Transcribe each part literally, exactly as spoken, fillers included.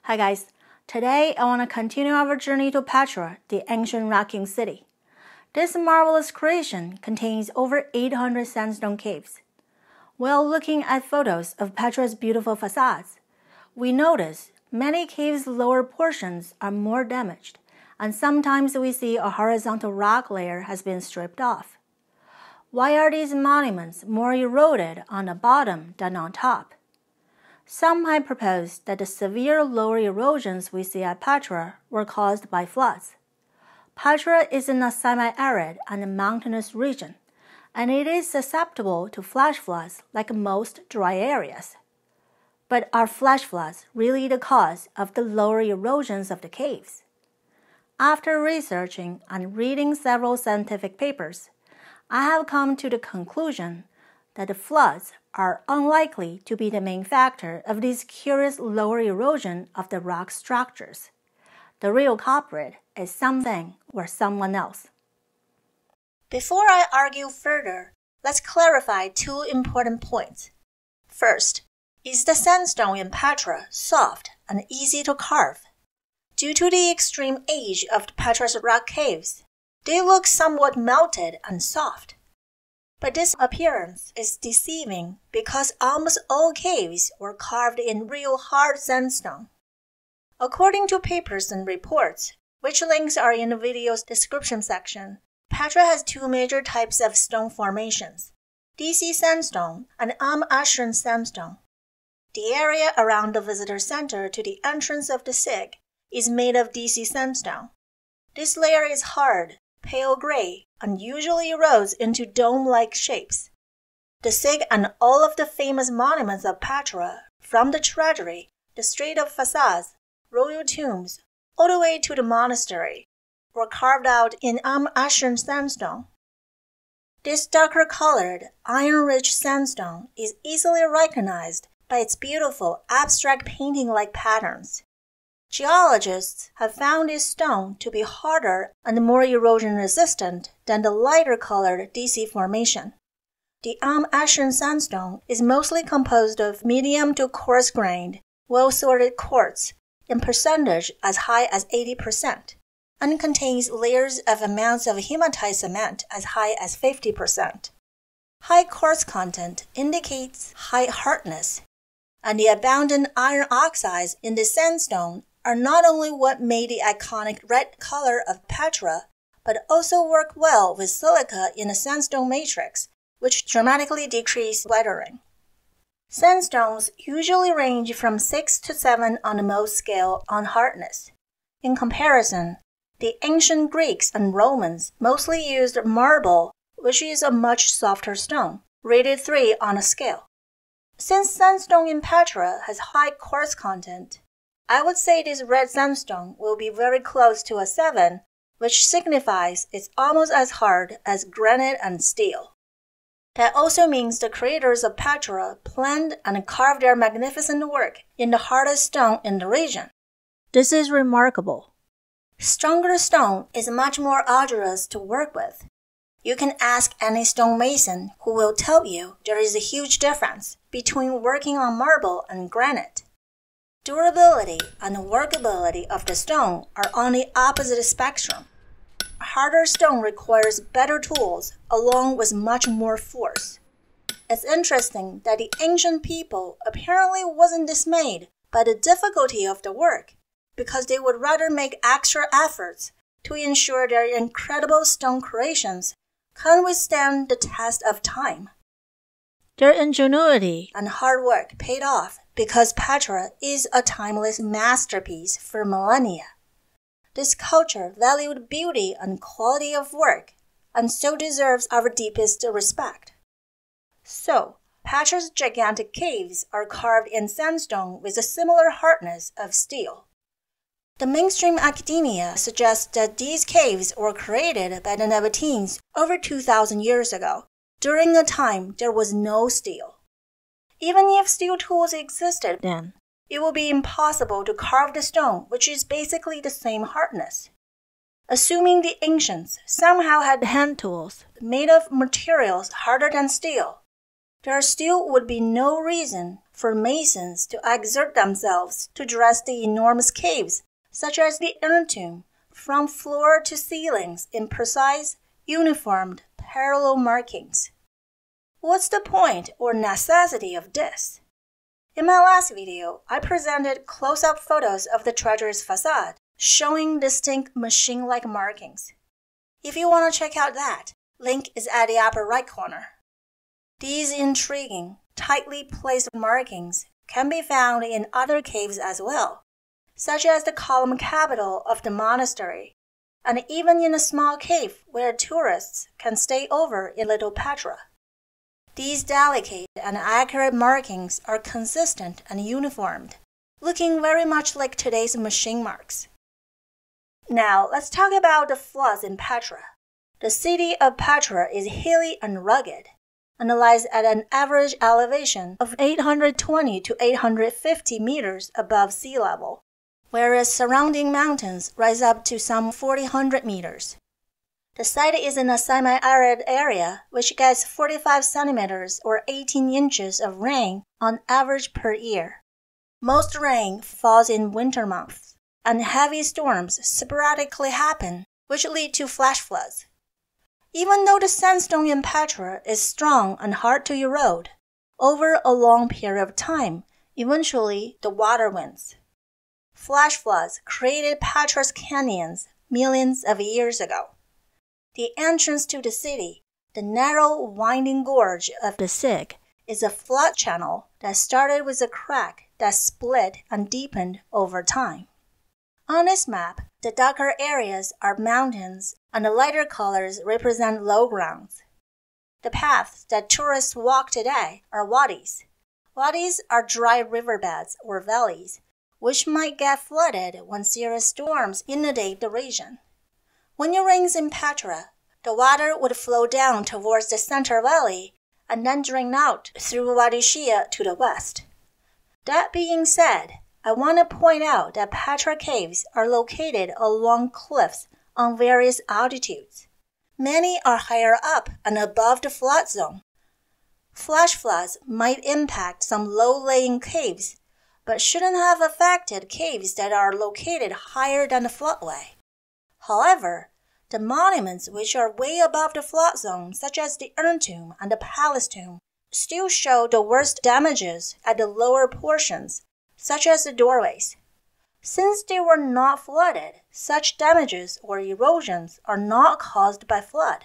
Hi guys, today I want to continue our journey to Petra, the ancient rocking city. This marvelous creation contains over eight hundred sandstone caves. While looking at photos of Petra's beautiful facades, we notice many caves' lower portions are more damaged, and sometimes we see a horizontal rock layer has been stripped off. Why are these monuments more eroded on the bottom than on top? Some might propose that the severe lower erosions we see at Petra were caused by floods. Petra is in a semi-arid and mountainous region, and it is susceptible to flash floods like most dry areas. But are flash floods really the cause of the lower erosions of the caves? After researching and reading several scientific papers, I have come to the conclusion that the floods are unlikely to be the main factor of this curious lower erosion of the rock structures. The real culprit is something or someone else. Before I argue further, let's clarify two important points. First, is the sandstone in Petra soft and easy to carve? Due to the extreme age of Petra's rock caves, they look somewhat melted and soft. But this appearance is deceiving because almost all caves were carved in real hard sandstone. According to papers and reports, which links are in the video's description section, Petra has two major types of stone formations, D C sandstone and Al-Khazneh sandstone. The area around the visitor center to the entrance of the sig is made of D C sandstone. This layer is hard, pale gray, and usually erodes into dome-like shapes. The sig and all of the famous monuments of Petra, from the treasury, the Strait of Facades, royal tombs, all the way to the monastery, were carved out in Al-Khazneh sandstone. This darker-colored, iron-rich sandstone is easily recognized by its beautiful abstract painting-like patterns. Geologists have found this stone to be harder and more erosion-resistant than the lighter-colored D C formation. The Al-Khazneh sandstone is mostly composed of medium to coarse-grained, well-sorted quartz in percentage as high as eighty percent, and contains layers of amounts of hematite cement as high as fifty percent. High quartz content indicates high hardness, and the abundant iron oxides in the sandstone are not only what made the iconic red color of Petra, but also work well with silica in the sandstone matrix, which dramatically decrease weathering. Sandstones usually range from six to seven on the Mohs scale on hardness. In comparison, the ancient Greeks and Romans mostly used marble, which is a much softer stone, rated three on a scale. Since sandstone in Petra has high quartz content, I would say this red sandstone will be very close to a seven, which signifies it's almost as hard as granite and steel. That also means the creators of Petra planned and carved their magnificent work in the hardest stone in the region. This is remarkable. Stronger stone is much more arduous to work with. You can ask any stonemason who will tell you there is a huge difference between working on marble and granite. Durability and workability of the stone are on the opposite spectrum. Harder stone requires better tools along with much more force. It's interesting that the ancient people apparently wasn't dismayed by the difficulty of the work because they would rather make extra efforts to ensure their incredible stone creations can withstand the test of time. Their ingenuity and hard work paid off because Petra is a timeless masterpiece for millennia. This culture valued beauty and quality of work, and so deserves our deepest respect. So, Petra's gigantic caves are carved in sandstone with a similar hardness of steel. The mainstream academia suggests that these caves were created by the Nabateans over two thousand years ago, during a time there was no steel. Even if steel tools existed then, it would be impossible to carve the stone, which is basically the same hardness. Assuming the ancients somehow had hand tools made of materials harder than steel, there still would be no reason for masons to exert themselves to dress the enormous caves, such as the inner tomb, from floor to ceilings in precise, uniformed, parallel markings. What's the point or necessity of this? In my last video, I presented close-up photos of the treasury's facade, showing distinct machine-like markings. If you want to check out that, link is at the upper right corner. These intriguing, tightly placed markings can be found in other caves as well, such as the column capital of the monastery, and even in a small cave where tourists can stay over in Little Petra. These delicate and accurate markings are consistent and uniformed, looking very much like today's machine marks. Now, let's talk about the floods in Petra. The city of Petra is hilly and rugged, and lies at an average elevation of eight hundred twenty to eight hundred fifty meters above sea level, whereas surrounding mountains rise up to some four thousand four hundred meters. The site is in a semi-arid area, which gets forty-five centimeters or eighteen inches of rain on average per year. Most rain falls in winter months, and heavy storms sporadically happen, which lead to flash floods. Even though the sandstone in Petra is strong and hard to erode, over a long period of time, eventually the water wins. Flash floods created Petra's canyons millions of years ago. The entrance to the city, the narrow, winding gorge of the Sig, is a flood channel that started with a crack that split and deepened over time. On this map, the darker areas are mountains and the lighter colors represent low grounds. The paths that tourists walk today are wadis. Wadis are dry riverbeds or valleys, which might get flooded when serious storms inundate the region. When it rains in Petra, the water would flow down towards the center valley and then drain out through Wadi Shia to the west. That being said, I want to point out that Petra caves are located along cliffs on various altitudes. Many are higher up and above the flood zone. Flash floods might impact some low-lying caves, but shouldn't have affected caves that are located higher than the floodway. However, the monuments which are way above the flood zone, such as the urn tomb and the palace tomb, still show the worst damages at the lower portions, such as the doorways. Since they were not flooded, such damages or erosions are not caused by flood.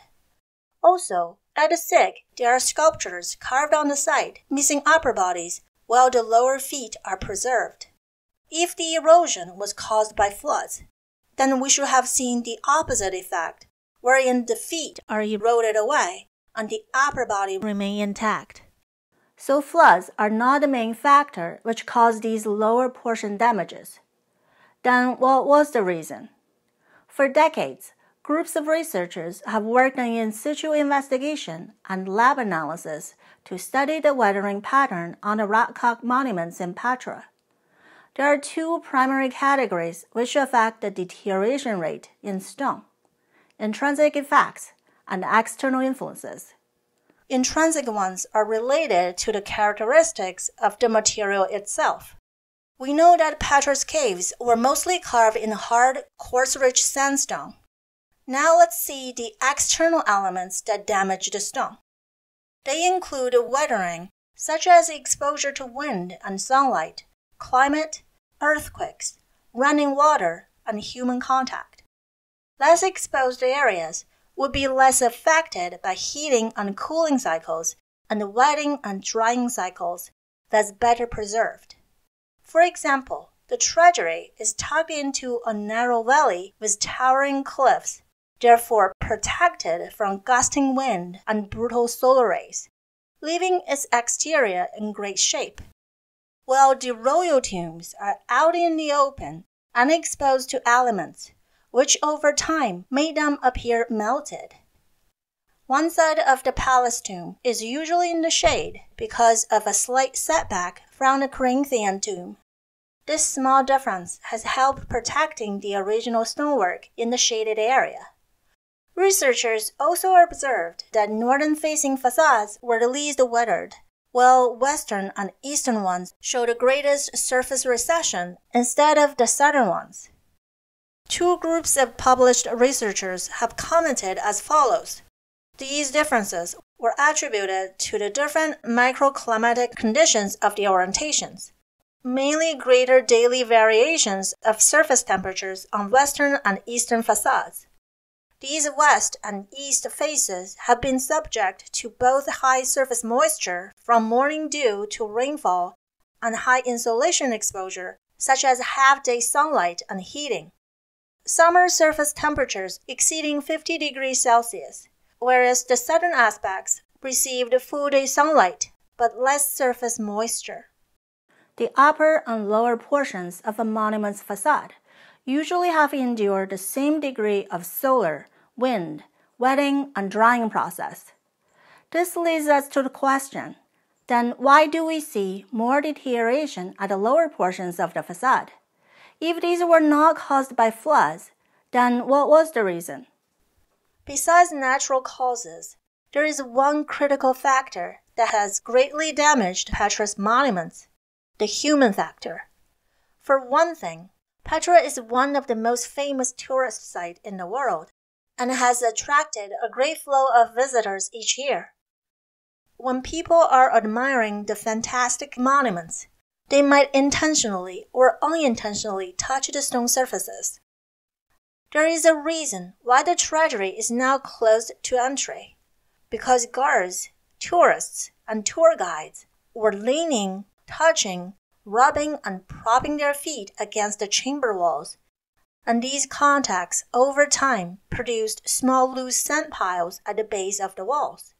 Also, at the Sig, there are sculptures carved on the site, missing upper bodies, while the lower feet are preserved. If the erosion was caused by floods, then we should have seen the opposite effect, wherein the feet are eroded away and the upper body remain intact. So floods are not the main factor which caused these lower portion damages. Then what was the reason? For decades, groups of researchers have worked on in situ investigation and lab analysis to study the weathering pattern on the rock-cut monuments in Petra. There are two primary categories which affect the deterioration rate in stone: intrinsic effects and external influences. Intrinsic ones are related to the characteristics of the material itself. We know that Petra's caves were mostly carved in hard, quartz-rich sandstone. Now let's see the external elements that damage the stone. They include weathering, such as exposure to wind and sunlight, climate, earthquakes, running water, and human contact. Less exposed areas would be less affected by heating and cooling cycles and wetting and drying cycles that's better preserved. For example, the treasury is tucked into a narrow valley with towering cliffs, therefore protected from gusting wind and brutal solar rays, leaving its exterior in great shape. While the royal tombs are out in the open and exposed to elements, which over time made them appear melted. One side of the palace tomb is usually in the shade because of a slight setback from the Corinthian tomb. This small difference has helped protecting the original stonework in the shaded area. Researchers also observed that northern-facing facades were the least weathered, while western and eastern ones show the greatest surface recession instead of the southern ones. Two groups of published researchers have commented as follows. These differences were attributed to the different microclimatic conditions of the orientations, mainly greater daily variations of surface temperatures on western and eastern facades. These west and east faces have been subject to both high surface moisture from morning dew to rainfall and high insolation exposure, such as half-day sunlight and heating. Summer surface temperatures exceeding fifty degrees Celsius, whereas the southern aspects received full-day sunlight but less surface moisture. The upper and lower portions of a monument's facade usually have endured the same degree of solar, wind, wetting, and drying process. This leads us to the question, then why do we see more deterioration at the lower portions of the facade? If these were not caused by floods, then what was the reason? Besides natural causes, there is one critical factor that has greatly damaged Petra's monuments, the human factor. For one thing, Petra is one of the most famous tourist sites in the world and has attracted a great flow of visitors each year. When people are admiring the fantastic monuments, they might intentionally or unintentionally touch the stone surfaces. There is a reason why the treasury is now closed to entry, because guards, tourists, and tour guides were leaning, touching, rubbing, and propping their feet against the chamber walls, and these contacts over time produced small loose sand piles at the base of the walls.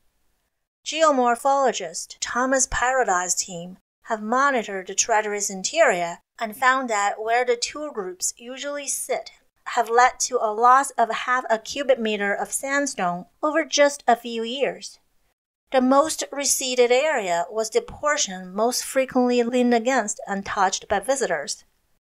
Geomorphologist Thomas Paradise's team have monitored the treasury's interior and found that where the tour groups usually sit have led to a loss of half a cubic meter of sandstone over just a few years. The most receded area was the portion most frequently leaned against and touched by visitors.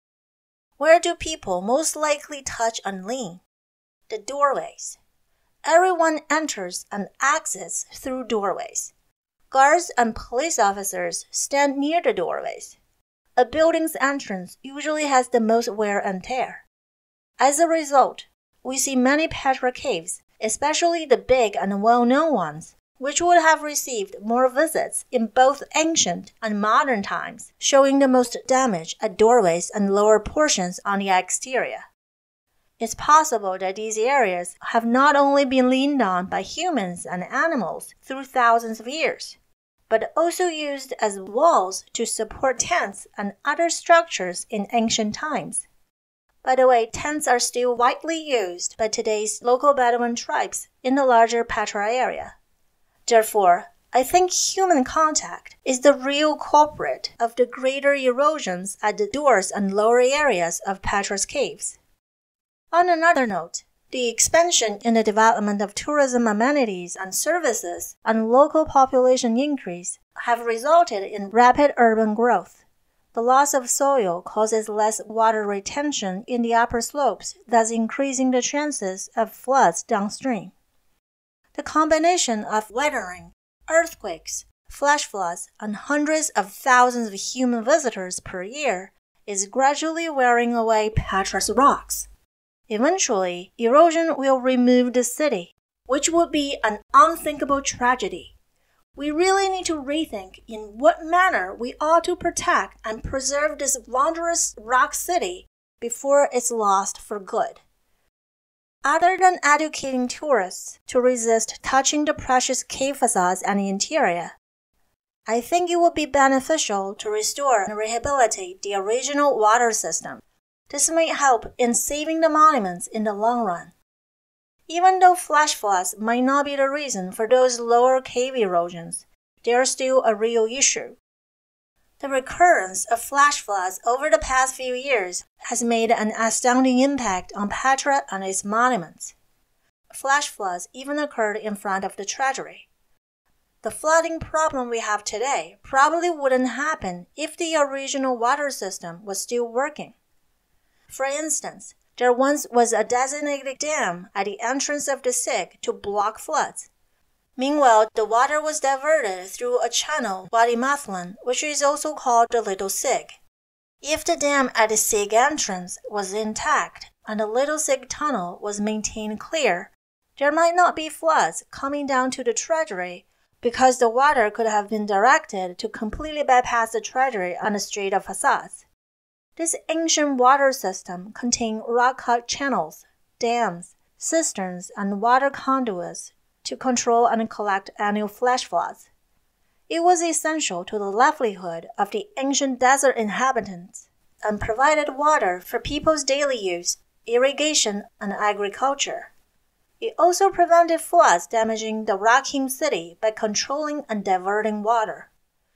Where do people most likely touch and lean? The doorways. Everyone enters and exits through doorways. Guards and police officers stand near the doorways. A building's entrance usually has the most wear and tear. As a result, we see many Petra caves, especially the big and well-known ones, which would have received more visits in both ancient and modern times, showing the most damage at doorways and lower portions on the exterior. It's possible that these areas have not only been leaned on by humans and animals through thousands of years, but also used as walls to support tents and other structures in ancient times. By the way, tents are still widely used by today's local Bedouin tribes in the larger Petra area. Therefore, I think human contact is the real culprit of the greater erosions at the doors and lower areas of Petra's caves. On another note, the expansion in the development of tourism amenities and services and local population increase have resulted in rapid urban growth. The loss of soil causes less water retention in the upper slopes, thus increasing the chances of floods downstream. The combination of weathering, earthquakes, flash floods, and hundreds of thousands of human visitors per year is gradually wearing away Petra's rocks. Eventually, erosion will remove the city, which would be an unthinkable tragedy. We really need to rethink in what manner we ought to protect and preserve this wondrous rock city before it's lost for good. Other than educating tourists to resist touching the precious cave facades and the interior, I think it would be beneficial to restore and rehabilitate the original water system. This may help in saving the monuments in the long run. Even though flash floods might not be the reason for those lower cave erosions, they are still a real issue. The recurrence of flash floods over the past few years has made an astounding impact on Petra and its monuments. Flash floods even occurred in front of the treasury. The flooding problem we have today probably wouldn't happen if the original water system was still working. For instance, there once was a designated dam at the entrance of the Sig to block floods. Meanwhile, the water was diverted through a channel, Wadi Mathlan, which is also called the Little Sig. If the dam at the Sig entrance was intact and the Little Sig tunnel was maintained clear, there might not be floods coming down to the treasury because the water could have been directed to completely bypass the treasury on the Strait of Facades. This ancient water system contained rock-cut channels, dams, cisterns, and water conduits to control and collect annual flash floods. It was essential to the livelihood of the ancient desert inhabitants and provided water for people's daily use, irrigation, and agriculture. It also prevented floods damaging the rock-hewn city by controlling and diverting water.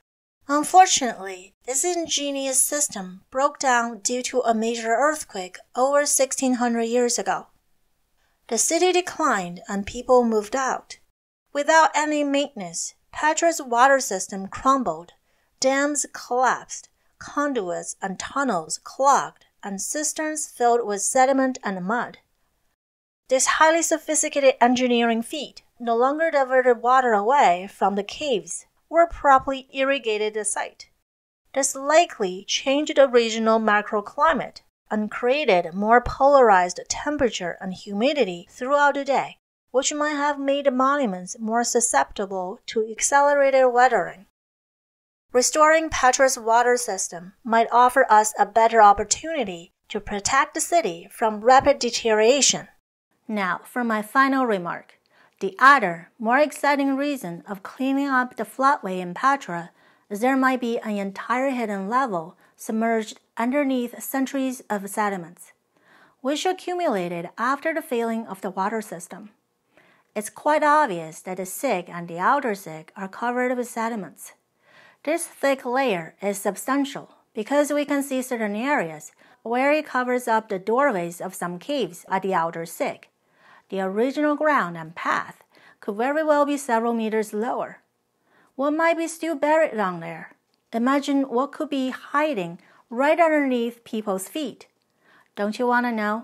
Unfortunately, this ingenious system broke down due to a major earthquake over sixteen hundred years ago. The city declined and people moved out. Without any maintenance, Petra's water system crumbled, dams collapsed, conduits and tunnels clogged, and cisterns filled with sediment and mud. This highly sophisticated engineering feat no longer diverted water away from the caves or properly irrigated the site. This likely changed the regional microclimate and created more polarized temperature and humidity throughout the day, which might have made the monuments more susceptible to accelerated weathering. Restoring Petra's water system might offer us a better opportunity to protect the city from rapid deterioration. Now, for my final remark. The other, more exciting reason of cleaning up the floodway in Petra is there might be an entire hidden level submerged underneath centuries of sediments, which accumulated after the failing of the water system. It's quite obvious that the Sig and the outer Sig are covered with sediments. This thick layer is substantial because we can see certain areas where it covers up the doorways of some caves at the outer Sig. The original ground and path could very well be several meters lower. What might be still buried down there? Imagine what could be hiding right underneath people's feet. Don't you want to know?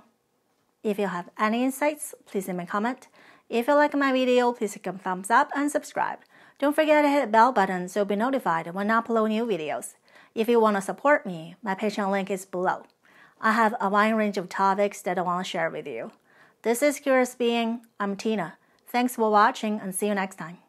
If you have any insights, please leave me a comment. If you like my video, please give a thumbs up and subscribe. Don't forget to hit the bell button so you'll be notified when I upload new videos. If you want to support me, my Patreon link is below. I have a wide range of topics that I want to share with you. This is Curious Being. I'm Tina. Thanks for watching and see you next time.